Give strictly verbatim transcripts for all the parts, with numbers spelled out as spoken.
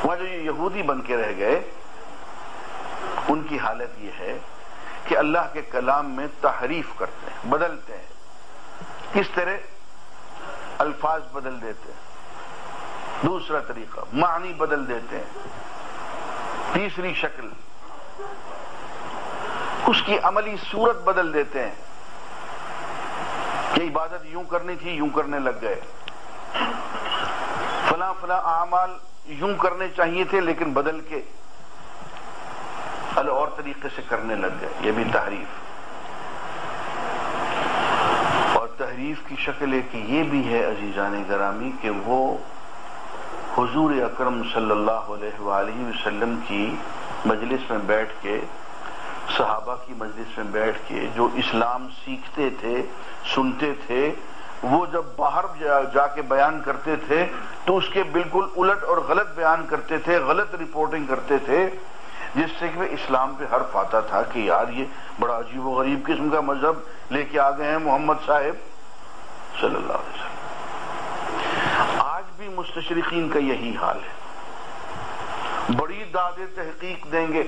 وہاں جو یہودی بن کے رہ گئے ان کی حالت یہ ہے کہ اللہ کے کلام میں تحریف کرتے ہیں، بدلتے ہیں۔ کس طرح؟ الفاظ بدل دیتے ہیں، دوسرا طریقہ معنی بدل دیتے ہیں، تیسری شکل اس کی عملی صورت بدل دیتے ہیں کہ عبادت یوں کرنی تھی یوں کرنے لگ گئے، فلاں فلاں اعمال یوں کرنے چاہیے تھے لیکن بدل کے ال اور طریقے سے کرنے لگ گئے۔ یہ بھی تحریف۔ اور تحریف کی شکل ایک یہ بھی ہے عزیزان گرامی کہ وہ حضور اکرم صلی اللہ علیہ وآلہ وسلم کی مجلس میں بیٹھ کے، صحابہ کی مجلس میں بیٹھ کے جو اسلام سیکھتے تھے، سنتے تھے، وہ جب باہر جا کے بیان کرتے تھے تو اس کے بالکل الٹ اور غلط بیان کرتے تھے، غلط رپورٹنگ کرتے تھے، جس سے کہ اسلام پہ حرف آتا تھا کہ یار یہ بڑا عجیب و غریب قسم کا مذہب لے کے آ گئے ہیں محمد صاحب صلی اللہ علیہ وسلم۔ آج بھی مستشرقین کا یہی حال ہے، بڑی داد تحقیق دیں گے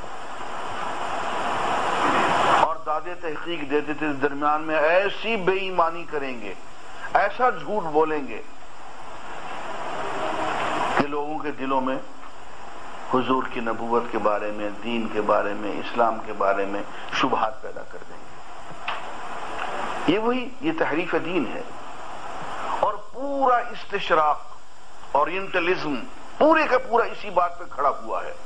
اور داد تحقیق دیتے تھے درمیان میں ایسی بے ایمانی کریں گے، ایسا جھوٹ بولیں گے کہ لوگوں کے دلوں میں حضور کی نبوت کے بارے میں، دین کے بارے میں، اسلام کے بارے میں شبہات پیدا کر دیں گے۔ یہ وہی یہ تحریف دین ہے۔ اور پورا استشراق، اورینٹلزم پورے کا پورا اسی بات پہ کھڑا ہوا ہے۔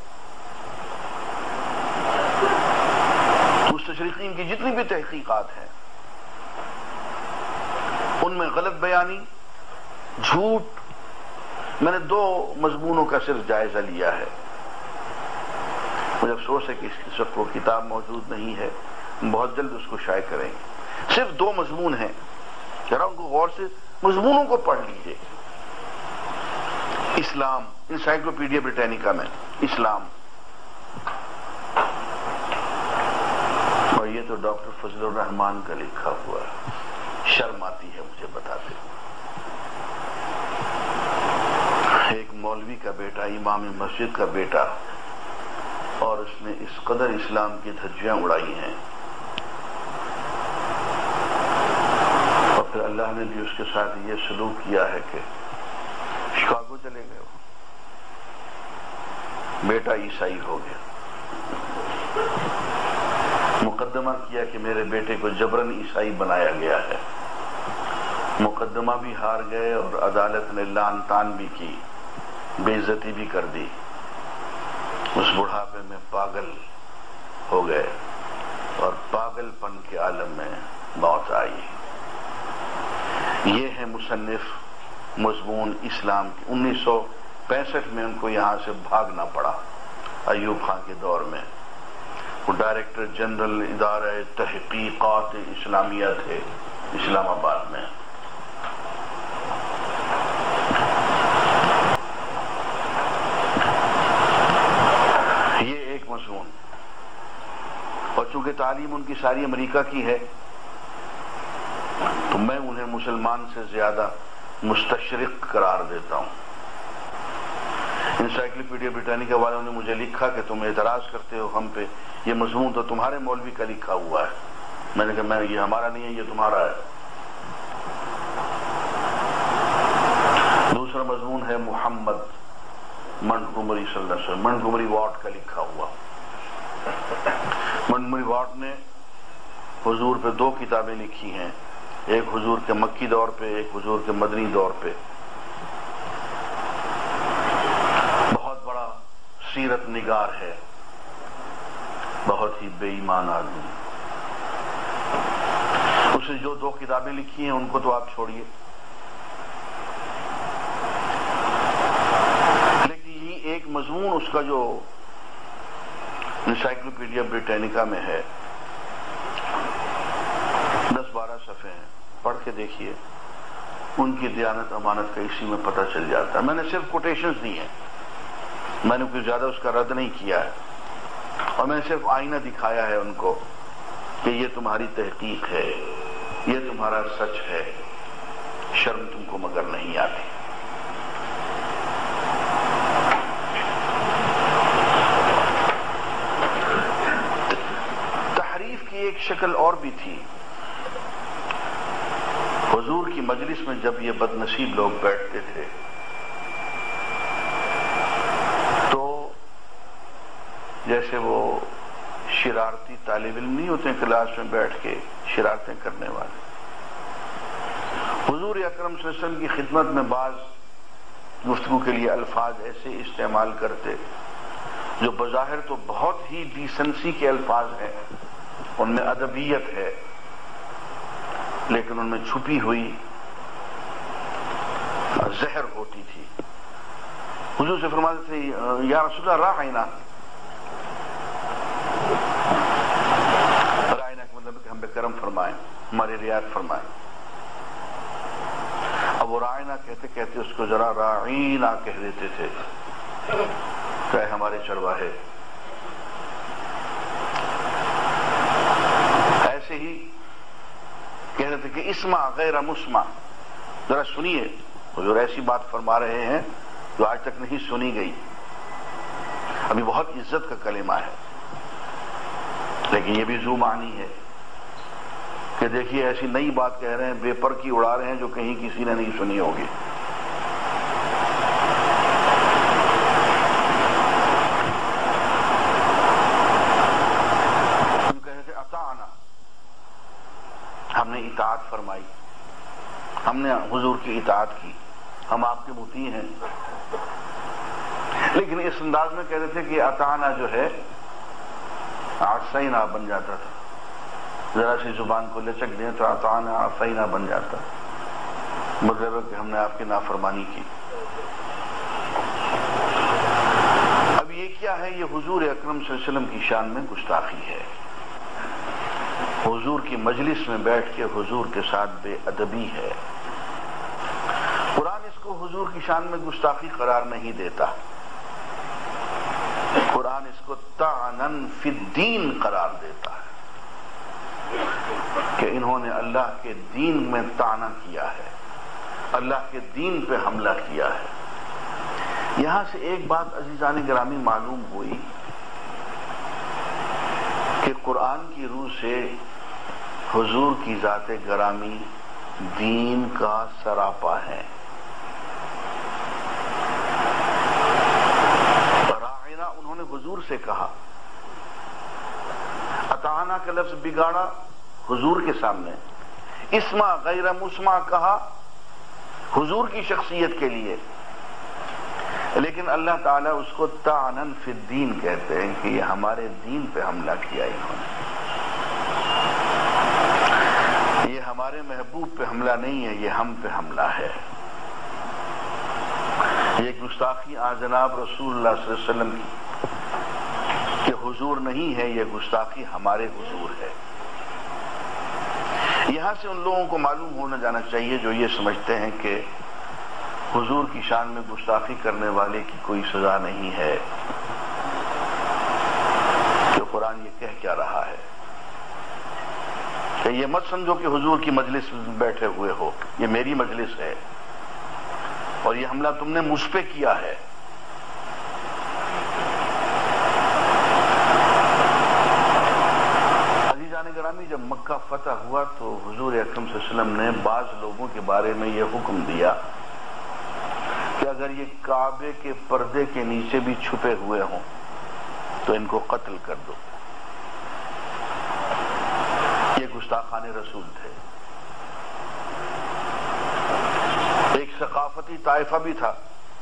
مستشرقین کی جتنی بھی تحقیقات ہیں ان میں غلط بیانی، جھوٹ۔ میں نے دو مضمونوں کا صرف جائزہ لیا ہے، مجھے افسوس ہے کہ اس وقت وہ کتاب موجود نہیں ہے، بہت جلد اس کو شائع کریں گے۔ صرف دو مضمون ہیں، ذرا ان کو غور سے مضمونوں کو پڑھ لیجئے۔ اسلام، انسائکلوپیڈیا بریٹینیکا میں اسلام، اور یہ تو ڈاکٹر فضل الرحمان کا لکھا ہوا ہے، شرم آتی ہے مجھے بتاتے ہوئے۔ ایک مولوی کا بیٹا، امام مسجد کا بیٹا، اور اس نے اس قدر اسلام کی دھجیاں اڑائی ہیں، اور پھر اللہ نے بھی اس کے ساتھ یہ سلوک کیا ہے کہ شکاگو چلے گئے، وہ بیٹا عیسائی ہو گیا، مقدمہ کیا کہ میرے بیٹے کو جبراً عیسائی بنایا گیا ہے، مقدمہ بھی ہار گئے اور عدالت نے لعن طعن بھی کی، بے عزتی بھی کر دی، اس بڑھاپے میں پاگل ہو گئے اور پاگل پن کے عالم میں موت آئی۔ یہ ہے مصنف مضمون اسلام کی۔ انیس سو پینسٹھ میں ان کو یہاں سے بھاگنا پڑا، ایوب خان کے دور میں۔ وہ ڈائریکٹر جنرل ادارہ تحقیقات اسلامیہ تھے اسلام آباد میں۔ اور چونکہ تعلیم ان کی ساری امریکہ کی ہے تو میں انہیں مسلمان سے زیادہ مستشرق قرار دیتا ہوں۔ انسائکلوپیڈیا بریٹینیکا والوں نے مجھے لکھا کہ تم اعتراض کرتے ہو ہم پہ، یہ مضمون تو تمہارے مولوی کا لکھا ہوا ہے۔ میں نے کہا میں یہ ہمارا نہیں ہے، یہ تمہارا ہے۔ دوسرا مضمون ہے محمد منٹگومری صلی اللہ علیہ وسلم، منٹگومری واٹ کا لکھا ہوا۔ منٹگومری واٹ نے حضور پہ دو کتابیں لکھی ہیں، ایک حضور کے مکی دور پہ، ایک حضور کے مدنی دور پہ۔ بہت بڑا سیرت نگار ہے، بہت ہی بے ایمان آدمی۔ اس نے جو دو کتابیں لکھی ہیں ان کو تو آپ چھوڑیے، لیکن یہی ایک مضمون اس کا جو انسائکلوپیڈیا بریٹینیکا میں ہے، دس بارہ صفحے ہیں، پڑھ کے دیکھیے، ان کی دیانت امانت کا اسی میں پتہ چل جاتا ہے۔ میں نے صرف کوٹیشنز دی ہیں، میں نے کوئی زیادہ اس کا رد نہیں کیا ہے، اور میں نے صرف آئینہ دکھایا ہے ان کو کہ یہ تمہاری تحقیق ہے، یہ تمہارا سچ ہے، شرم تم کو مگر نہیں آتی۔ شکل اور بھی تھی. حضور کی مجلس میں جب یہ بد نصیب لوگ بیٹھتے تھے تو جیسے وہ شرارتی طالب علم نہیں ہوتے کلاس میں بیٹھ کے شرارتیں کرنے والے، حضور اکرم صلی اللہ علیہ وسلم کی خدمت میں بعض گفتگو کے لیے الفاظ ایسے استعمال کرتے جو بظاہر تو بہت ہی ڈیسنسی کے الفاظ ہیں، ان میں ادبیت ہے، لیکن ان میں چھپی ہوئی زہر ہوتی تھی. حضور سے فرماتے تھے یا رسول اللہ راعینا، راعینا کا مطلب کہ ہم پہ کرم فرمائیں، ہماری رعایت فرمائیں. اب وہ راعینا کہتے کہتے اس کو ذرا راعینا کہہ دیتے تھے کہ ہمارے چرواہے. ایسے ہی کہہ رہے تھے کہ اسمع غیر مسمع، ذرا سنیے، حضور ایسی بات فرما رہے ہیں جو آج تک نہیں سنی گئی. ابھی بہت عزت کا کلمہ ہے لیکن یہ بھی ذو معنی ہے کہ دیکھیے ایسی نئی بات کہہ رہے ہیں، بے پر کی اڑا رہے ہیں جو کہیں کسی نے نہیں سنی ہوگی. ہم نے اطاعت فرمائی، ہم نے حضور کی اطاعت کی، ہم آپ کے مطیع ہیں. لیکن اس انداز میں کہتے تھے کہ اطاعنا جو ہے عصینا بن جاتا تھا، ذرا سی زبان کو لچک دیں تو اطاعنا عصینا بن جاتا، مطلب ہے کہ ہم نے آپ کی نافرمانی کی. اب یہ کیا ہے؟ یہ حضور اکرم صلی اللہ علیہ وسلم کی شان میں گستاخی ہے. حضور کی مجلس میں بیٹھ کے حضور کے ساتھ بے ادبی ہے. قرآن اس کو حضور کی شان میں گستاخی قرار نہیں دیتا، قرآن اس کو طعنن فی الدین قرار دیتا ہے کہ انہوں نے اللہ کے دین میں طعنہ کیا ہے، اللہ کے دین پہ حملہ کیا ہے. یہاں سے ایک بات عزیزان گرامی معلوم ہوئی کہ قرآن کی روح سے حضور کی ذات گرامی دین کا سراپا ہے. راعینا انہوں نے حضور سے کہا، اطعنا کا لفظ بگاڑا حضور کے سامنے، اسمع غیر مسمع کہا حضور کی شخصیت کے لیے، لیکن اللہ تعالیٰ اس کو طعنن فی الدین کہتے ہیں کہ یہ ہمارے دین پہ حملہ کیا انہوں نے. یہ ہمارے محبوب پہ حملہ نہیں ہے، یہ ہم پہ حملہ ہے. یہ گستاخی آن جناب رسول اللہ صلی اللہ علیہ وسلم کی کہ حضور نہیں ہے، یہ گستاخی ہمارے حضور ہے. یہاں سے ان لوگوں کو معلوم ہونا جانا چاہیے جو یہ سمجھتے ہیں کہ حضور کی شان میں گستاخی کرنے والے کی کوئی سزا نہیں ہے، کہ قرآن یہ کہہ کیا رہا ہے کہ یہ مت سمجھو کہ حضور کی مجلس میں بیٹھے ہوئے ہو، یہ میری مجلس ہے اور یہ حملہ تم نے مجھ پہ کیا ہے. عزیزان گرامی، جب مکہ فتح ہوا تو حضور اکرم صلی اللہ علیہ وسلم نے بعض لوگوں کے بارے میں یہ حکم دیا کہ اگر یہ کعبے کے پردے کے نیچے بھی چھپے ہوئے ہوں تو ان کو قتل کر دو. یہ گستاخان رسول تھے. ایک ثقافتی طائفہ بھی تھا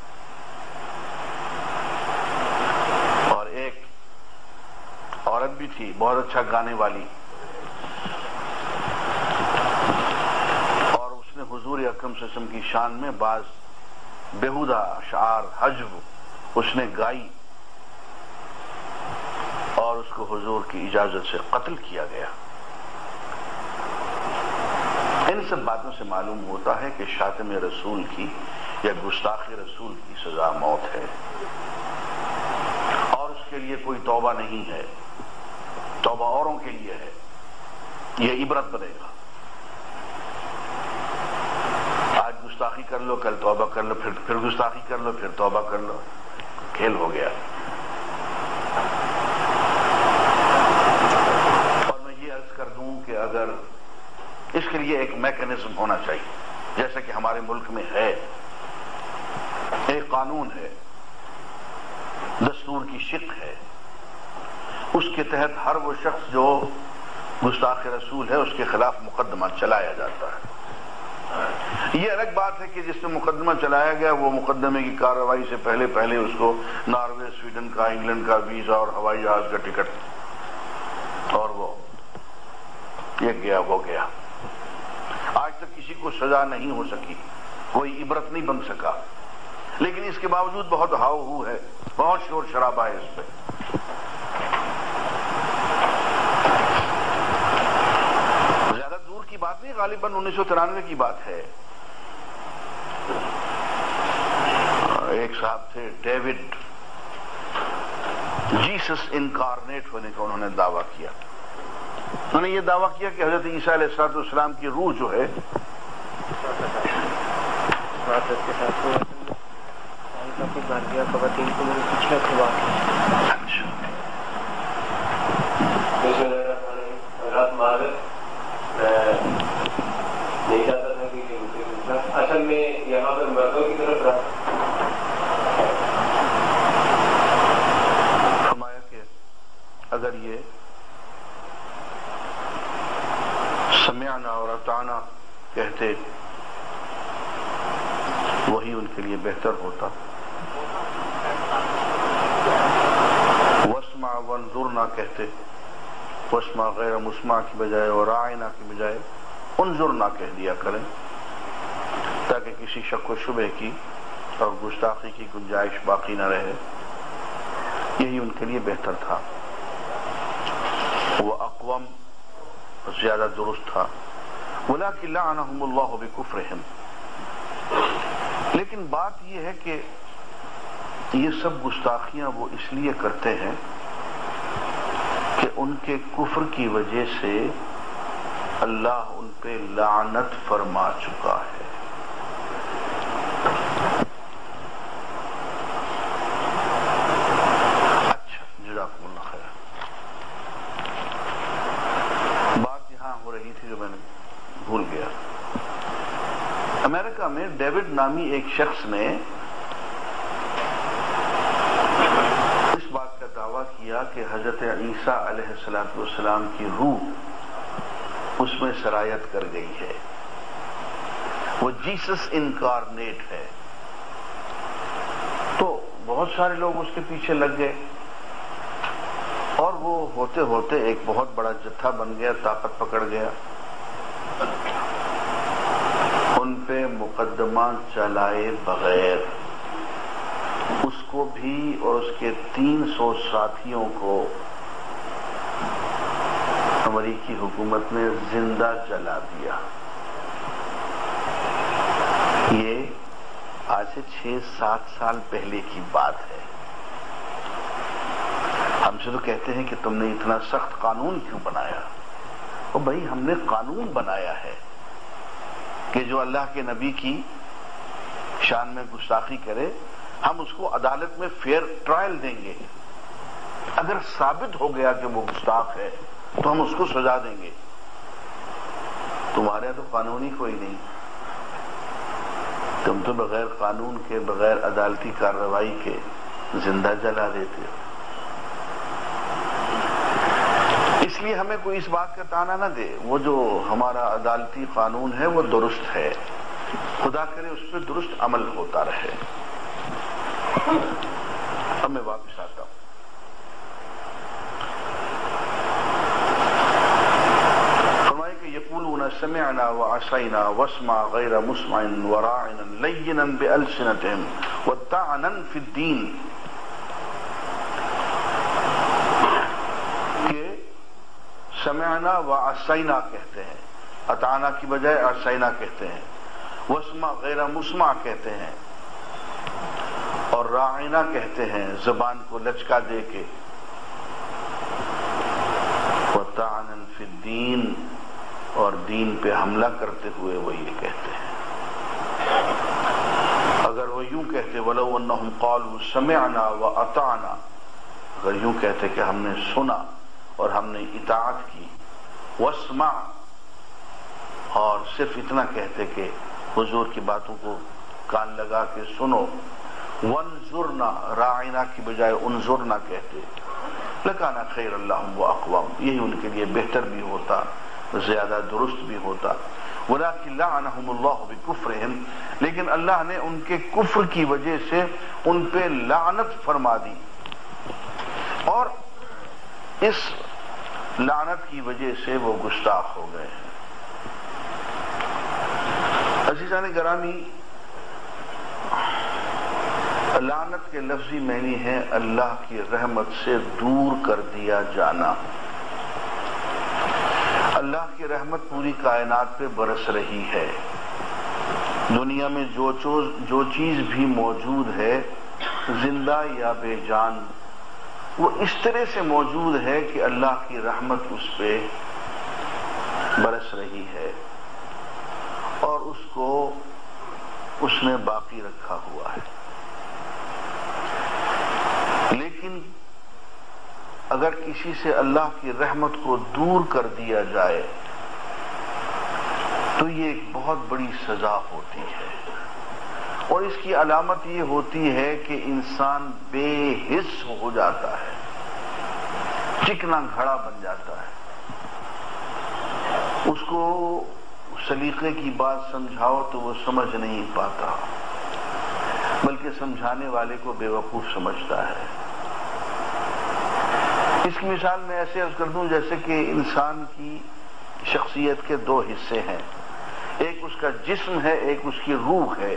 اور ایک عورت بھی تھی بہت اچھا گانے والی، اور اس نے حضور اکرم صلی اللہ علیہ وسلم کی شان میں بعض بےہودہ اشعار حجب اس نے گائی اور اس کو حضور کی اجازت سے قتل کیا گیا. ان سب باتوں سے معلوم ہوتا ہے کہ شاتم رسول کی یا گستاخ رسول کی سزا موت ہے اور اس کے لیے کوئی توبہ نہیں ہے، توبہ اوروں کے لیے ہے، یہ عبرت بنے گا. آج گستاخی کر لو، کل توبہ کر لو، پھر پھر گستاخی کر لو، پھر توبہ کر لو، کھیل ہو گیا. اور میں یہ عرض کر دوں کے لیے ایک میکینزم ہونا چاہیے، جیسا کہ ہمارے ملک میں ہے، ایک قانون ہے، دستور کی شق ہے، اس کے تحت ہر وہ شخص جو گستاخ رسول ہے اس کے خلاف مقدمہ چلایا جاتا ہے۔ یہ الگ بات ہے کہ جس میں مقدمہ چلایا گیا وہ مقدمے کی کارروائی سے پہلے پہلے اس کو ناروے، سویڈن کا، انگلینڈ کا ویزا اور ہوائی جہاز کا ٹکٹ، اور وہ یہ گیا وہ گیا۔ آج تک کسی کو سزا نہیں ہو سکی، کوئی عبرت نہیں بن سکا، لیکن اس کے باوجود بہت ہاؤ ہو ہے، بہت شور شرابہ ہے اس پہ۔ زیادہ دور کی بات نہیں، غالباً انیس سو ترانوے کی بات ہے۔ ایک صاحب تھے ڈیوڈ، جیسس انکارنیٹ ہونے کا انہوں نے دعویٰ کیا۔ انہوں نے یہ دعویٰ کیا کہ حضرت عیسیٰ علیہ السلام کی روح جو ہے نہیں جاتا تھا کہ اصل میں یہاں پر مردوں کی طرف رہا فرمایا کہ اگر یہ سمعنا اور اطعنا کہتے وہی ان کے لیے بہتر ہوتا، واسمع وانظرنا کہتے، واسمع غیر مسمع کی بجائے اور راعنا کی بجائے انظرنا کہہ دیا کریں، تاکہ کسی شک و شبہ کی اور گستاخی کی گنجائش باقی نہ رہے۔ یہی ان کے لیے بہتر تھا، وہ اقوم زیادہ درست تھا۔ وَلَكِنْ لَعَنَهُمُ اللَّهُ بِكُفْرِهِمْ، لیکن بات یہ ہے کہ یہ سب گستاخیاں وہ اس لیے کرتے ہیں کہ ان کے کفر کی وجہ سے اللہ ان پہ لعنت فرما چکا ہے۔ اچھا، جزاکم اللہ خیر۔ بات یہاں ہو رہی تھی جو میں نے بھول گیا۔ امریکہ میں ڈیوڈ نامی ایک شخص نے اس بات کا دعویٰ کیا کہ حضرت عیسیٰ علیہ السلام کی روح اس میں سرایت کر گئی ہے، وہ جیسس انکارنیٹ ہے۔ تو بہت سارے لوگ اس کے پیچھے لگ گئے اور وہ ہوتے ہوتے ایک بہت بڑا جتھا بن گیا، طاقت پکڑ گیا، ان پہ مقدمہ چلائے بغیر اس کو بھی اور اس کے تین سو ساتھیوں کو امریکی حکومت نے زندہ جلا دیا۔ یہ آج سے چھ سات سال پہلے کی بات ہے۔ ہم سے تو کہتے ہیں کہ تم نے اتنا سخت قانون کیوں بنایا؟ اور بھائی ہم نے قانون بنایا ہے کہ جو اللہ کے نبی کی شان میں گستاخی کرے ہم اس کو عدالت میں فیئر ٹرائل دیں گے، اگر ثابت ہو گیا کہ وہ گستاخ ہے تو ہم اس کو سزا دیں گے۔ تمہارے تو قانون ہی کوئی نہیں، تم تو بغیر قانون کے، بغیر عدالتی کارروائی کے زندہ جلا دیتے ہو۔ اس لیے ہمیں کوئی اس بات کا طعنہ نہ دے، وہ جو ہمارا عدالتی قانون ہے وہ درست ہے، خدا کرے اس پہ درست عمل ہوتا رہے۔ اب میں واپس آتا ہوں۔ فرمائے کہ یقولون سمعنا وعصینا واسمع غیر مسمع وراعنا لینا بألسنتهم وطعنا فی الدین، کہ سمعنا وعصینا کہتے ہیں، اطعنا کی بجائے عصینا کہتے ہیں، واسمع غیر مسمع کہتے ہیں، اور راعنا کہتے ہیں زبان کو لچکا دے کے، وطعنا فی الدین، اور دین پہ حملہ کرتے ہوئے وہ یہ کہتے ہیں۔ اگر وہ یوں کہتے وَلَوْ أَنَّهُمْ قَالُوا سَمِعْنَا وَأَطَعْنَا، اگر یوں کہتے کہ ہم نے سنا اور ہم نے اطاعت کی، وَاسْمَعْ، اور صرف اتنا کہتے کہ حضور کی باتوں کو کان لگا کے سنو، وانظرنا، راعنا کی بجائے انظرنا کہتے، لکانا خیر اللہم واقوام، یہی ان کے لیے بہتر بھی ہوتا، زیادہ درست بھی ہوتا۔ ولیکن لعنہم اللہ بکفرہم، لیکن اللہ نے ان کے کفر کی وجہ سے ان پہ لعنت فرما دی، اور اس لعنت کی وجہ سے وہ گستاخ ہو گئے ہیں۔ عزیزان گرامی، لعنت کے لفظی معنی ہے اللہ کی رحمت سے دور کر دیا جانا۔ اللہ کی رحمت پوری کائنات پہ برس رہی ہے، دنیا میں جو چوز جو چیز بھی موجود ہے زندہ یا بے جان، وہ اس طرح سے موجود ہے کہ اللہ کی رحمت اس پہ برس رہی ہے اور اس کو اس نے باقی رکھا ہوا ہے۔ لیکن اگر کسی سے اللہ کی رحمت کو دور کر دیا جائے تو یہ ایک بہت بڑی سزا ہوتی ہے، اور اس کی علامت یہ ہوتی ہے کہ انسان بے حس ہو جاتا ہے، چکنا گھڑا بن جاتا ہے۔ اس کو سلیقے کی بات سمجھاؤ تو وہ سمجھ نہیں پاتا، بلکہ سمجھانے والے کو بے وقوف سمجھتا ہے۔ اس کی مثال میں ایسے عرض کر دوں جیسے کہ انسان کی شخصیت کے دو حصے ہیں، ایک اس کا جسم ہے، ایک اس کی روح ہے۔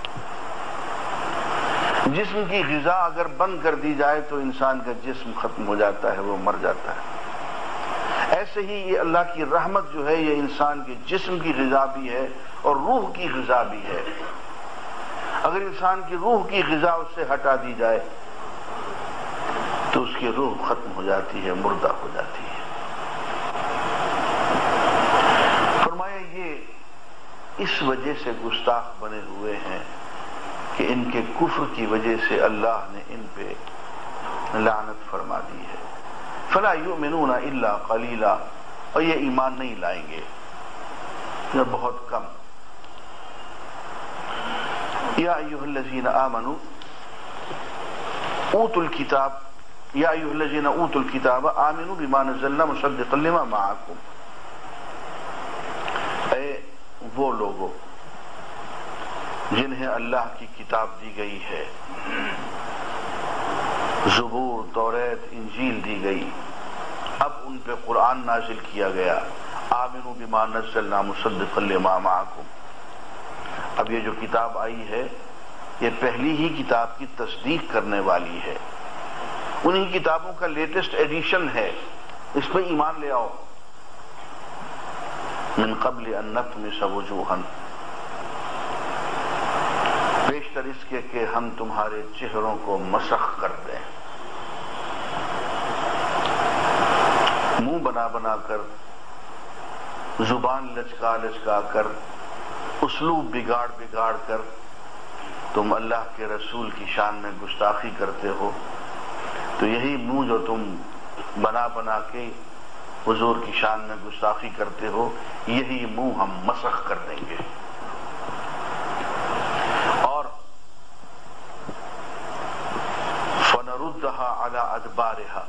جسم کی غذا اگر بند کر دی جائے تو انسان کا جسم ختم ہو جاتا ہے، وہ مر جاتا ہے۔ ایسے ہی یہ اللہ کی رحمت جو ہے یہ انسان کے جسم کی غذا بھی ہے اور روح کی غذا بھی ہے۔ اگر انسان کی روح کی غذا اس سے ہٹا دی جائے تو اس کی روح ختم ہو جاتی ہے، مردہ ہو جاتی ہے۔ فرمایا یہ اس وجہ سے گستاخ بنے ہوئے ہیں کہ ان کے کفر کی وجہ سے اللہ نے ان پہ لعنت فرما دی ہے۔ فلا یؤمنون الا قلیلا، اور یہ ایمان نہیں لائیں گے یا بہت کم۔ یا ایھا الذین آمنوا اوتوا الکتاب یا ایھا الذین اوتوا الکتاب آمنوا بما نزلنا مصدقا لما معکم، اے وہ لوگوں جنہیں اللہ کی کتاب دی گئی ہے، زبور، توریت، انجیل دی گئی، اب ان پہ قرآن نازل کیا گیا، آمنوا بما نزلنا مصدقا لما معکم، اب یہ جو کتاب آئی ہے یہ پہلی ہی کتاب کی تصدیق کرنے والی ہے، انہی کتابوں کا لیٹسٹ ایڈیشن ہے، اس پہ ایمان لے آؤ۔ من قبل ان نطمس وجوہا، بیشتر اس کے کہ ہم تمہارے چہروں کو مسخ کر دیں، منہ بنا بنا کر، زبان لچکا لچکا کر، اسلوب بگاڑ بگاڑ کر تم اللہ کے رسول کی شان میں گستاخی کرتے ہو، تو یہی منہ جو تم بنا بنا کے حضور کی شان میں گستاخی کرتے ہو، یہی منہ ہم مسخ کر دیں گے۔ اور فَنَرُدَّهَا عَلَىٰ أَدْبَارِهَا،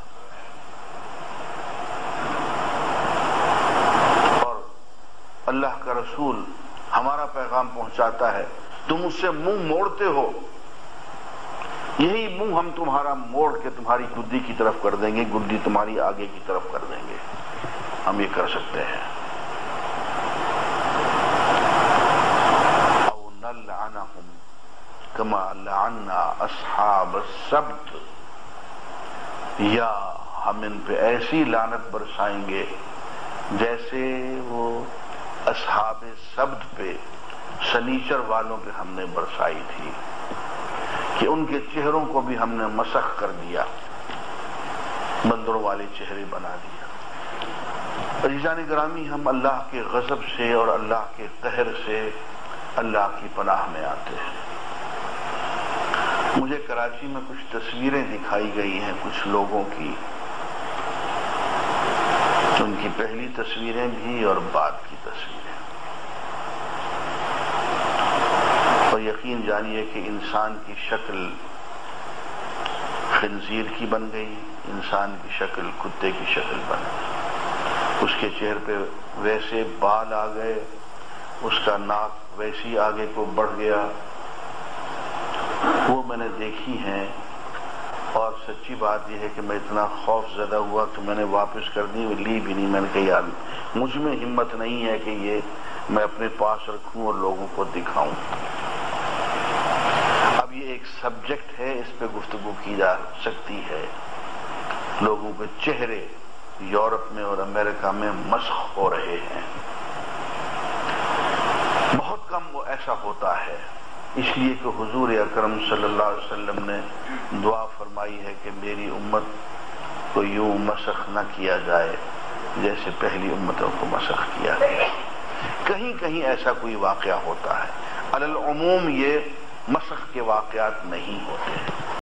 اور اللہ کا رسول ہمارا پیغام پہنچاتا ہے، تم اس سے منہ موڑتے ہو، یہی منہ ہم تمہارا موڑ کے تمہاری گدی کی طرف کر دیں گے، گدی تمہاری آگے کی طرف کر دیں گے، ہم یہ کر سکتے ہیں۔ او نلعنہم کما لعنا اصحاب السبت، یا ہم ان پہ ایسی لعنت برسائیں گے جیسے وہ اصحاب سبت پہ، سنیچر والوں پہ ہم نے برسائی تھی، کہ ان کے چہروں کو بھی ہم نے مسخ کر دیا، بندروں والے چہرے بنا دیا۔ عزیزان گرامی، ہم اللہ کے غضب سے اور اللہ کے قہر سے اللہ کی پناہ میں آتے ہیں۔ مجھے کراچی میں کچھ تصویریں دکھائی گئی ہیں کچھ لوگوں کی، ان کی پہلی تصویریں بھی اور بعد کی تصویریں۔ یقین جانیے کہ انسان کی شکل خنزیر کی بن گئی، انسان کی شکل کتے کی شکل بن گئی، اس کے چہرے پہ ویسے بال آ گئے، اس کا ناک ویسی آگے کو بڑھ گیا، وہ میں نے دیکھی ہیں۔ اور سچی بات یہ ہے کہ میں اتنا خوف زدہ ہوا کہ میں نے واپس کر دی، لی بھی نہیں۔ میں نے کہا یار مجھ میں ہمت نہیں ہے کہ یہ میں اپنے پاس رکھوں اور لوگوں کو دکھاؤں۔ اب یہ ایک سبجیکٹ ہے، اس پہ گفتگو کی جا سکتی ہے۔ لوگوں کے چہرے یورپ میں اور امریکہ میں مسخ ہو رہے ہیں، بہت کم وہ ایسا ہوتا ہے، اس لیے کہ حضور اکرم صلی اللہ علیہ وسلم نے دعا فرمائی ہے کہ میری امت کو یوں مسخ نہ کیا جائے جیسے پہلی امتوں کو مسخ کیا گیا۔ کہیں کہیں ایسا کوئی واقعہ ہوتا ہے، علی العموم یہ مسخ کے واقعات نہیں ہوتے۔